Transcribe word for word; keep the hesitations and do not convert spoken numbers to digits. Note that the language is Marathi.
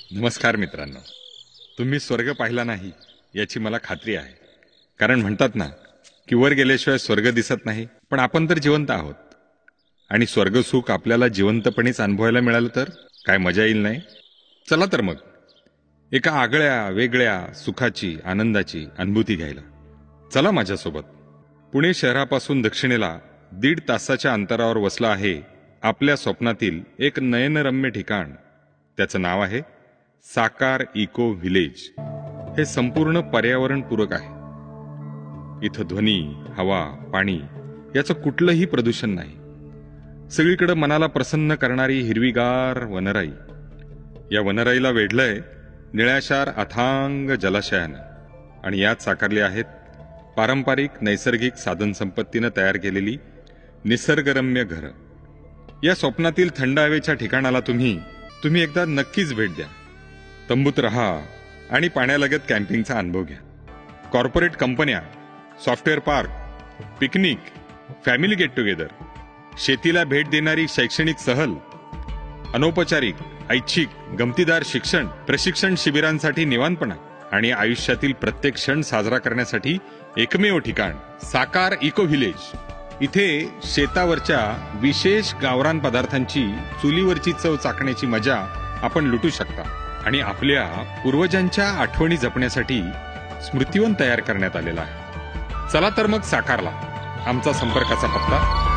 नमस्कार मित्रांनो, तुम्ही स्वर्ग पाहिला नाही याची मला खात्री आहे. कारण म्हणतात ना की वर गेल्याशिवाय स्वर्ग दिसत नाही. पण आपण तर जिवंत आहोत आणि स्वर्ग सुख आपल्याला जिवंतपणेच अनुभवायला मिळालं तर काय मजा येईल नाही. चला तर मग एका आगळ्या वेगळ्या सुखाची आनंदाची अनुभूती घ्यायला चला माझ्यासोबत. पुणे शहरापासून दक्षिणेला दीड तासाच्या अंतरावर वसलं आहे आपल्या स्वप्नातील एक नयनरम्य ठिकाण. त्याचं नाव आहे साकार इको व्हिलेज. हे संपूर्ण पर्यावरणपूरक आहे. इथं ध्वनी, हवा, पाणी याचं कुठलंही प्रदूषण नाही. सगळीकडे मनाला प्रसन्न करणारी हिरवीगार वनराई. या वनराईला वेढलंय निळ्याशार अथांग जलाशयानं आणि यात साकारली आहेत पारंपरिक नैसर्गिक साधनसंपत्तीनं तयार केलेली निसर्गरम्य घरं. या स्वप्नातील थंड हवेच्या ठिकाणाला तुम्ही तुम्ही एकदा नक्कीच भेट द्या. तंबूत रहा आणि पाण्यालगत कॅम्पिंगचा अनुभव घ्या. कॉर्पोरेट कंपन्या, software park, picnic, family get together, शेतीला भेट देणारी शैक्षणिक सहल, अनौपचारिक, ऐच्छिक, गमतीदार शिक्षण, प्रशिक्षण शिबिरांसाठी निवांतपणा आणि आयुष्यातील प्रत्येक क्षण साजरा करण्यासाठी एकमेव ठिकाण साकार इको व्हिलेज. इथे शेतावरच्या विशेष गावरान पदार्थांची चुलीवरची चव चाखण्याची मजा आपण लुटू शकता आणि आपल्या पूर्वजांच्या आठवणी जपण्यासाठी स्मृतिवन तयार करण्यात आलेला आहे. चला तर मग साकारला. आमचा संपर्काचा पत्ता